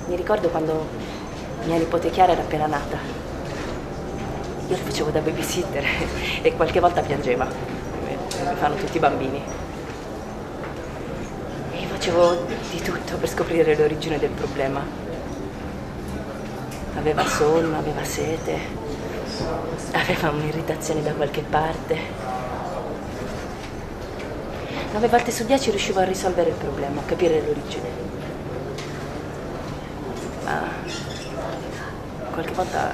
Mi ricordo quando mia nipote Chiara era appena nata. Io la facevo da babysitter e qualche volta piangeva, come fanno tutti i bambini. E io facevo di tutto per scoprire l'origine del problema. Aveva sonno, aveva sete, aveva un'irritazione da qualche parte. 9 volte su 10 riuscivo a risolvere il problema, a capire l'origine. Ma qualche volta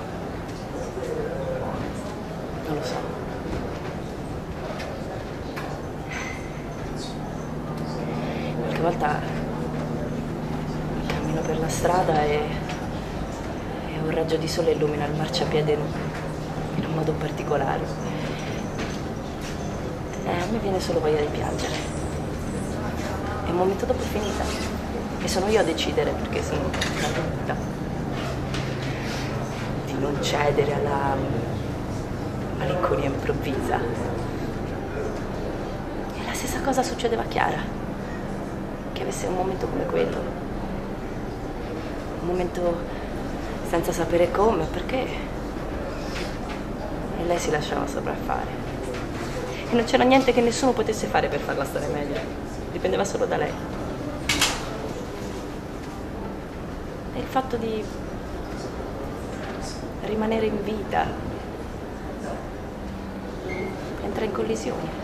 non lo so. Qualche volta cammino per la strada e un raggio di sole illumina il marciapiede in un modo particolare. A me viene solo voglia di piangere. E un momento dopo è finita. E sono io a decidere, perché sono adulta, di non cedere alla malinconia improvvisa. E la stessa cosa succedeva a Chiara, che avesse un momento come quello. Un momento senza sapere come o perché. E lei si lasciava sopraffare. E non c'era niente che nessuno potesse fare per farla stare meglio. Dipendeva solo da lei. E il fatto di rimanere in vita entra in collisione.